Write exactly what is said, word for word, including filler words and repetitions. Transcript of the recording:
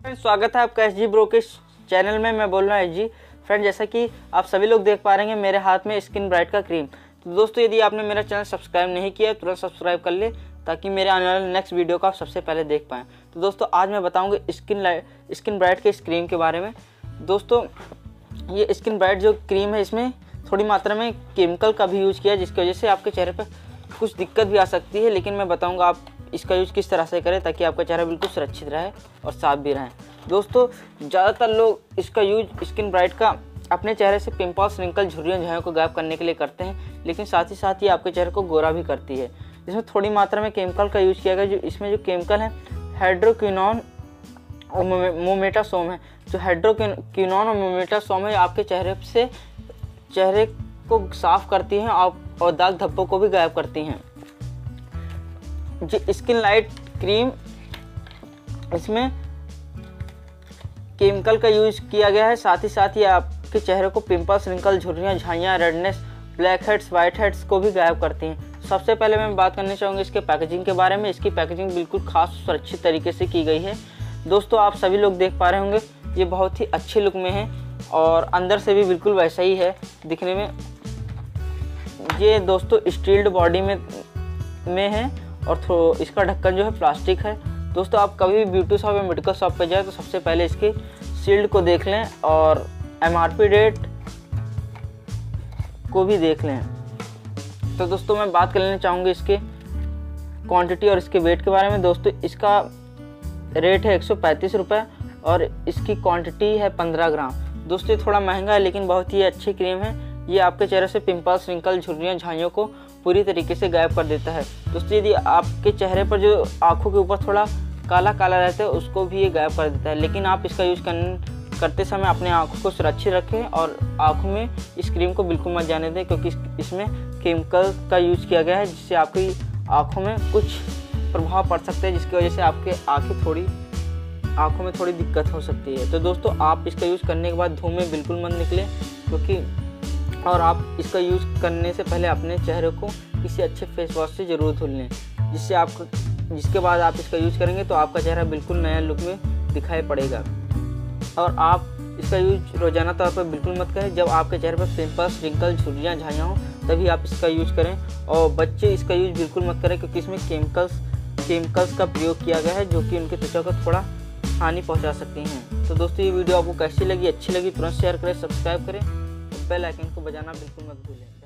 Friend, स्वागत है आपका एस जी ब्रो के चैनल में। मैं बोल रहा हूँ एस जी। फ्रेंड, जैसा कि आप सभी लोग देख पा रहे हैं मेरे हाथ में स्किन ब्राइट का क्रीम। तो दोस्तों, यदि आपने मेरा चैनल सब्सक्राइब नहीं किया तुरंत सब्सक्राइब कर ले, ताकि मेरे आने वाले नेक्स्ट वीडियो को आप सबसे पहले देख पाएँ। तो दोस्तों, आज मैं बताऊँगा स्किन लाइट स्किन ब्राइट के इस क्रीम के बारे में। दोस्तों, ये स्किन ब्राइट जो क्रीम है, इसमें थोड़ी मात्रा में केमिकल का भी यूज़ किया है, जिसकी वजह से आपके चेहरे पर कुछ दिक्कत भी आ सकती है। लेकिन मैं बताऊँगा आप इसका यूज़ किस तरह से करें ताकि आपका चेहरा बिल्कुल सुरक्षित रहे और साफ भी रहे। दोस्तों, ज़्यादातर लोग इसका यूज स्किन ब्राइट का अपने चेहरे से पिंपल्स, रिंकल, झुर्रियों, झाइयों को गायब करने के लिए करते हैं, लेकिन साथ ही साथ ये आपके चेहरे को गोरा भी करती है। इसमें थोड़ी मात्रा में केमिकल का यूज़ किया गया। जो इसमें जो केमिकल है हाइड्रोक्विनोन और मोमेटासोम है। जो हाइड्रोक्विनोन और मोमेटासोम है आपके चेहरे से चेहरे को साफ करती हैं और दाग धब्बों को भी गायब करती हैं। जो स्किन लाइट क्रीम, इसमें केमिकल का यूज किया गया है। साथ ही साथ ये आपके चेहरे को पिंपल्स, रिंकल, झुर्रियाँ, झाइयाँ, redness, black heads, white heads को भी गायब करती हैं। सबसे पहले मैं बात करना चाहूँगा इसके पैकेजिंग के बारे में। इसकी पैकेजिंग बिल्कुल खास सुरक्षित तरीके से की गई है। दोस्तों, आप सभी लोग देख पा रहे होंगे ये बहुत ही अच्छे लुक में है और अंदर से भी बिल्कुल वैसा ही है दिखने में। ये दोस्तों स्टील्ड बॉडी में में है और थो इसका ढक्कन जो है प्लास्टिक है। दोस्तों, आप कभी भी ब्यूटी शॉप या मेडिकल शॉप पर जाए तो सबसे पहले इसके सील्ड को देख लें और एम आर पी डेट को भी देख लें। तो दोस्तों, मैं बात कर लेना चाहूँगी इसके क्वांटिटी और इसके वेट के बारे में। दोस्तों, इसका रेट है एक सौ पैंतीस रुपये और इसकी क्वांटिटी है पंद्रह ग्राम। दोस्तों, ये थोड़ा महंगा है लेकिन बहुत ही अच्छी क्रीम है। ये आपके चेहरे से पिंपल्स, रिंकल, झुर्रियाँ, झाइयों को पूरी तरीके से गायब कर देता है। दोस्तों, यदि आपके चेहरे पर जो आँखों के ऊपर थोड़ा काला काला रहता है उसको भी ये गायब कर देता है। लेकिन आप इसका यूज़ कर करते समय अपने आँखों को सुरक्षित रखें और आँखों में इस क्रीम को बिल्कुल मत जाने दें, क्योंकि इसमें केमिकल का यूज़ किया गया है, जिससे आपकी आँखों में कुछ प्रभाव पड़ सकता है, जिसकी वजह से आपके आँखें थोड़ी आँखों में थोड़ी दिक्कत हो सकती है। तो दोस्तों, आप इसका यूज़ करने के बाद धूप में बिल्कुल मत निकलें, क्योंकि और आप इसका यूज़ करने से पहले अपने चेहरे को किसी अच्छे फेस वॉश से ज़रूर धुल लें, जिससे आपका जिसके बाद आप इसका यूज़ करेंगे तो आपका चेहरा बिल्कुल नया लुक में दिखाई पड़ेगा। और आप इसका यूज रोज़ाना तौर पर बिल्कुल मत करें। जब आपके चेहरे पर पिंपल्स, रिंकल, झुर्रियाँ, झाइयाँ हों तभी आप इसका यूज़ करें। और बच्चे इसका यूज़ बिल्कुल मत करें, क्योंकि इसमें केमिकल्स केमिकल्स का प्रयोग किया गया है, जो कि उनकी त्वचा को थोड़ा हानि पहुँचा सकती हैं। तो दोस्तों, ये वीडियो आपको कैसी लगी? अच्छी लगी तुरंत शेयर करें, सब्सक्राइब करें, बेल आइकन को बजाना बिल्कुल मत भूलें।